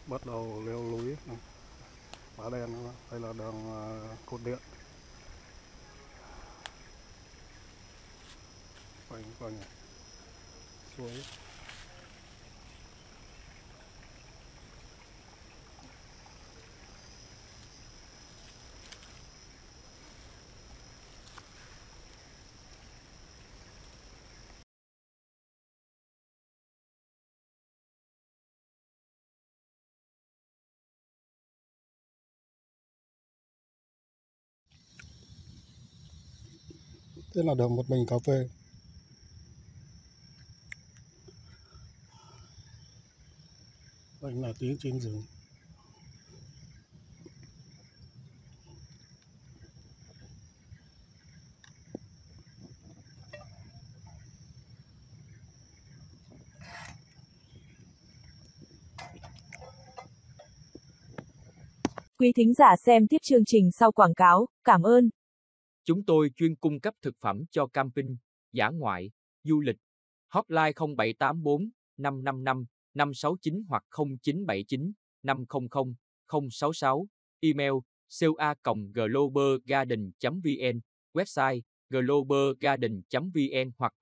bắt đầu leo núi này. Mã đen nữa. Đây là đường cột điện quanh quanh suối. Thế là đường một mình cà phê. Đây là tiếng chim rừng. Quý thính giả xem tiếp chương trình sau quảng cáo, cảm ơn. Chúng tôi chuyên cung cấp thực phẩm cho camping, dã ngoại, du lịch. Hotline 0784 555 569 hoặc 0979 500 066. Email sale@globalgarden.vn. Website globalgarden.vn hoặc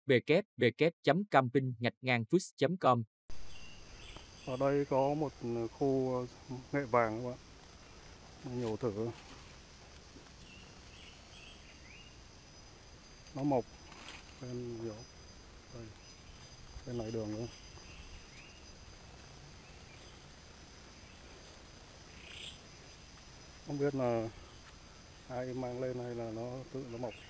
www.camping-food.com. Ở đây có một khu nghệ vàng các bạn. Nhổ thử. Nó mọc lên nhiều. Đây. Bên này đường nữa. Không biết là ai mang lên hay là nó tự nó mọc.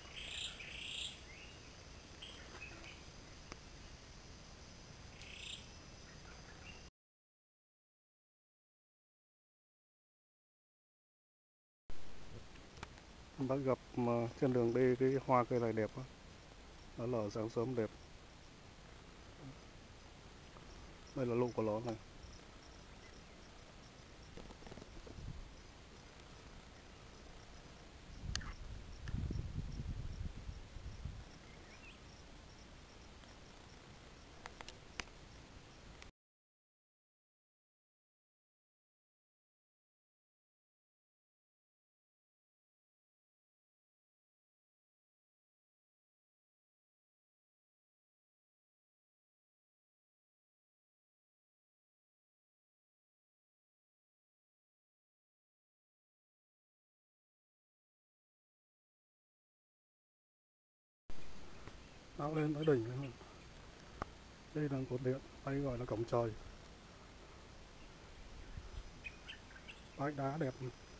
Em đã gặp trên đường đi cái hoa cây này đẹp quá. Nó nở sáng sớm đẹp. Đây là lụ của nó này. Nó lên tới đỉnh. Đây là cột điện, đây gọi là cổng trời. Bãi đá đẹp.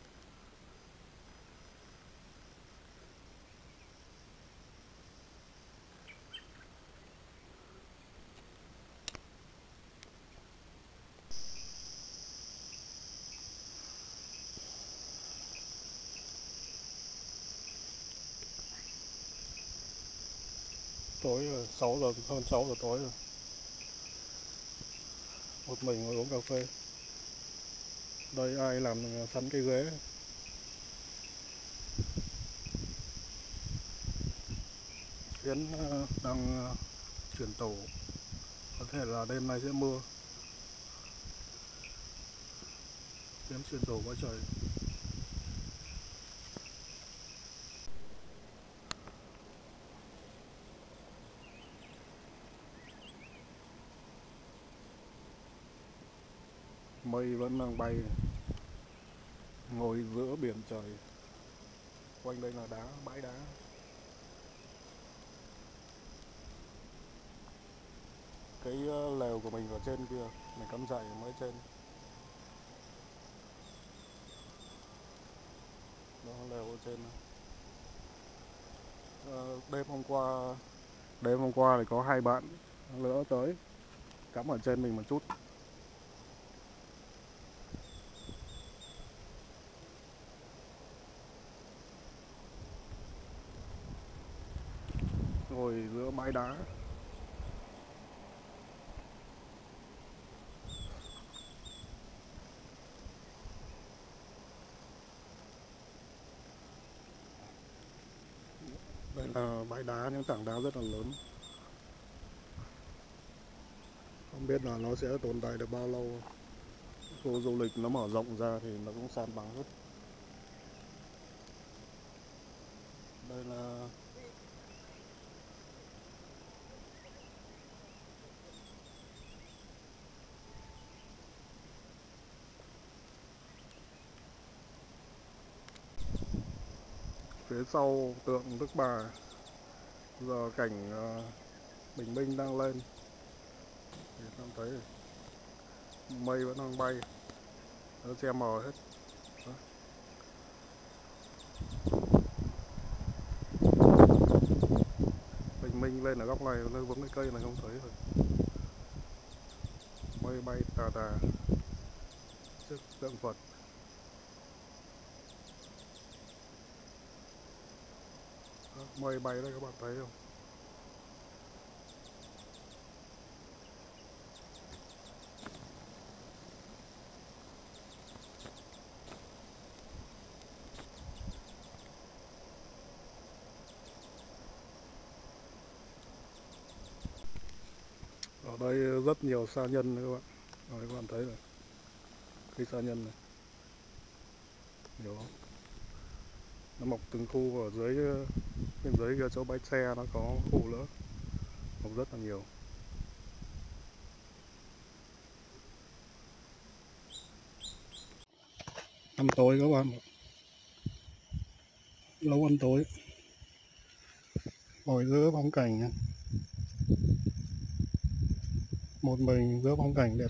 Tối rồi, 6 giờ, hơn 6 giờ tối rồi. Một mình ngồi uống cà phê. Đây ai làm sẵn cái ghế. Yến đang chuyển tủ. Có thể là đêm nay sẽ mưa. Yến chuyển tủ quá trời. Mây vẫn đang bay. Ngồi giữa biển trời. Quanh đây là đá, bãi đá. Cái lều của mình ở trên kia, mình cắm trại mới trên. Đó, lều ở trên. Đêm hôm qua thì có hai bạn nữa tới cắm ở trên mình một chút. Ngồi giữa bãi đá. Đây là bãi đá, những tảng đá rất là lớn. Không biết là nó sẽ tồn tại được bao lâu. Khu du lịch nó mở rộng ra thì nó cũng san bằng hết. Đây là phía sau tượng Đức Bà. Giờ cảnh bình minh đang lên thì ta thấy mây vẫn đang bay, nó che mờ hết. Đó. Bình minh lên ở góc này, nơi vững cái cây này không thấy rồi. Mây bay tà tà trước tượng Phật. Đó, mây bay đây các bạn thấy không? Ở đây rất nhiều sa nhân các bạn. Rồi các bạn thấy rồi, cây sa nhân này nhiều không? Nó mọc từng khu ở dưới, bên dưới kia chỗ bãi xe nó có khu nữa, mọc rất là nhiều. Ăn tối các bạn, nấu ăn tối ngồi giữa phong cảnh nha. Một mình giữa phong cảnh đẹp.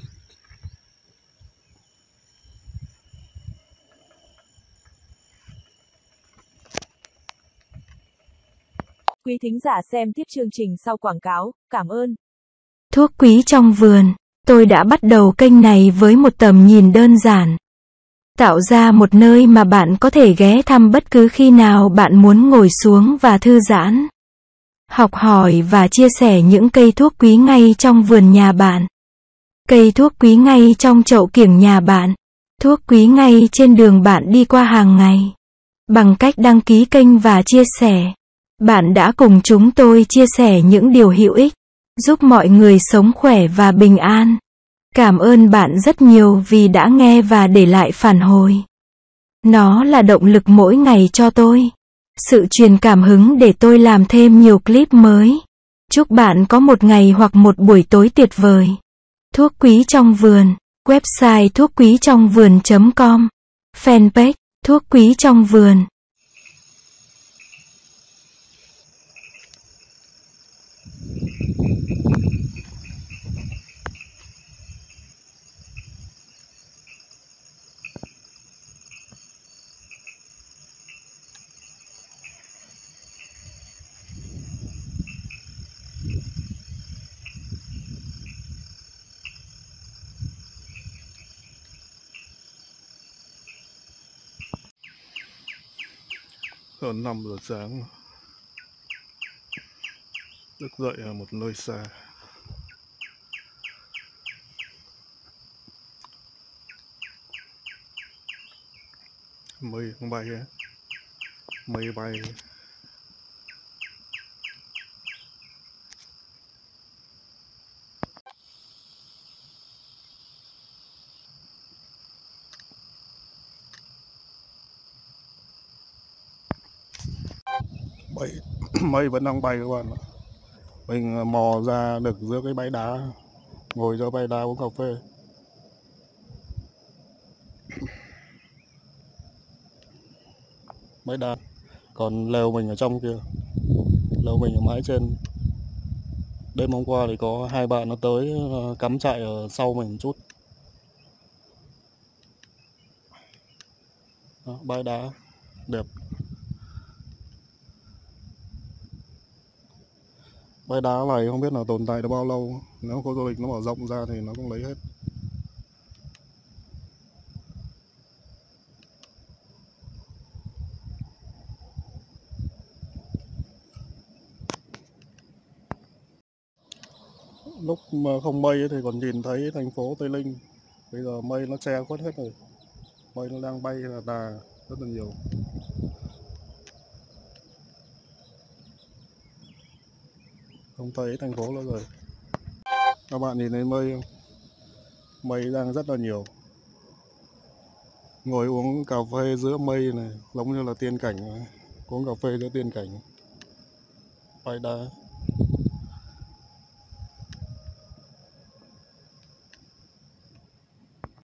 Quý thính giả xem tiếp chương trình sau quảng cáo, cảm ơn. Thuốc quý trong vườn. Tôi đã bắt đầu kênh này với một tầm nhìn đơn giản. Tạo ra một nơi mà bạn có thể ghé thăm bất cứ khi nào bạn muốn ngồi xuống và thư giãn. Học hỏi và chia sẻ những cây thuốc quý ngay trong vườn nhà bạn. Cây thuốc quý ngay trong chậu kiểng nhà bạn. Thuốc quý ngay trên đường bạn đi qua hàng ngày. Bằng cách đăng ký kênh và chia sẻ, bạn đã cùng chúng tôi chia sẻ những điều hữu ích, giúp mọi người sống khỏe và bình an. Cảm ơn bạn rất nhiều vì đã nghe và để lại phản hồi. Nó là động lực mỗi ngày cho tôi. Sự truyền cảm hứng để tôi làm thêm nhiều clip mới. Chúc bạn có một ngày hoặc một buổi tối tuyệt vời. Thuốc quý trong vườn. Website thuốc quý trong vườn.com. Fanpage thuốc quý trong vườn. Hơn 5 giờ sáng, thức dậy ở một nơi xa. Mây không bay á, mây bay. Mây mây vẫn đang bay các bạn ạ. Mình mò ra được giữa cái bãi đá, ngồi giữa bãi đá uống cà phê. Bãi đá, còn lều mình ở trong kia, lều mình ở mái trên. Đêm hôm qua thì có hai bạn nó tới cắm trại ở sau mình một chút. Đó, bãi đá đẹp. Bãi đá này không biết là tồn tại được bao lâu. Nếu có du lịch nó mở rộng ra thì nó cũng lấy hết. Lúc mà không mây thì còn nhìn thấy thành phố Tây Ninh. Bây giờ mây nó che khuất hết rồi. Mây nó đang bay là tà rất là nhiều. Không thấy thành phố nữa rồi. Các bạn nhìn thấy mây không? Mây đang rất là nhiều. Ngồi uống cà phê giữa mây này, giống như là tiên cảnh, uống cà phê giữa tiên cảnh. Bãi đá.